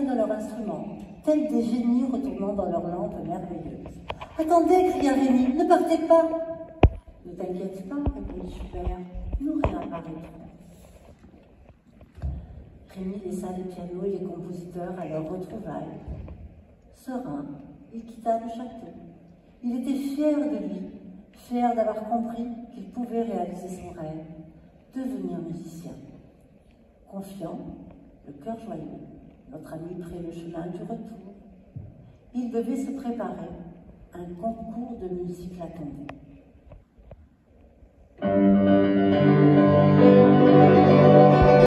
dans leur instrument, tels des génies retournant dans leur lampe merveilleuse. « Attendez !» cria Rémi, « ne partez pas !»« Ne t'inquiète pas, » répondit Schubert, « nous réapparaîtrons. » Rémi laissa les pianos et les compositeurs à leur retrouvailles. Serein, il quitta le château. Il était fier de lui, fier d'avoir compris qu'il pouvait réaliser son rêve, devenir musicien. Confiant, le cœur joyeux, notre ami prit le chemin du retour. Il devait se préparer, un concours de musique l'attendait.